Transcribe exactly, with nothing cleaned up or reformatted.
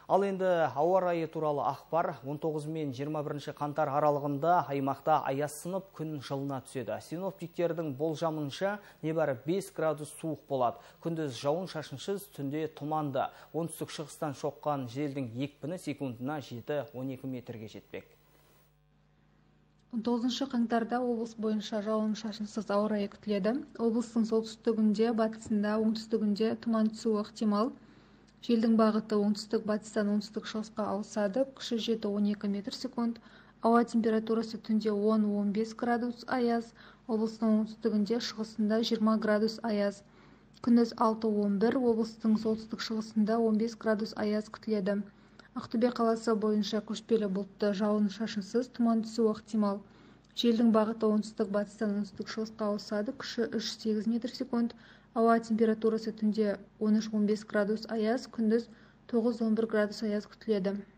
Ал енді ауа райы туралы ақпар. он тоғызы мен жиырма бірінші қаңтар аралығында аймақта аяз сынып күн жылына түседі. Синоптиктердің болжамынша небәрі бес градус суық болады. Күндіз жауын шашынсыз, түнде тұманды. Оңтүстік шығыстан соққан желдің екпіні секундына жеті он екі метрге жетпек. он тоғызыншы қаңтарда облыс бойынша жауын шашынсыз ауа райы күтіледі. Облыстың солтүстігінде, батысында, оңтүстігінде тұман түсуі ықтимал. Желдің бағыты оңтүстік батыстан оңтүстік шығысқа ауысады. Күші жеті он екі метр секунд. Ауа температурасы түнде он он бес градус аяз. Облыстың оңтүстігінде, шығысында жиырма градус аяз. Күндіз алты он бір, облыстың солтүстік шығысында он бес градус аяз күтіледі. Ақтөбе қаласы бойынша көшпелі бұлтты, жауын шашынсыз, тұман түсуі ықтимал. Желдің бағыты оңтүстік батыстан оңтүстік шығысқа ауысады. Күші үш сегіз метр секунд. Ауа температурасы түнде он үш он бес градус аяз, күндіз тоғыз он бір градус аяз күтіледі.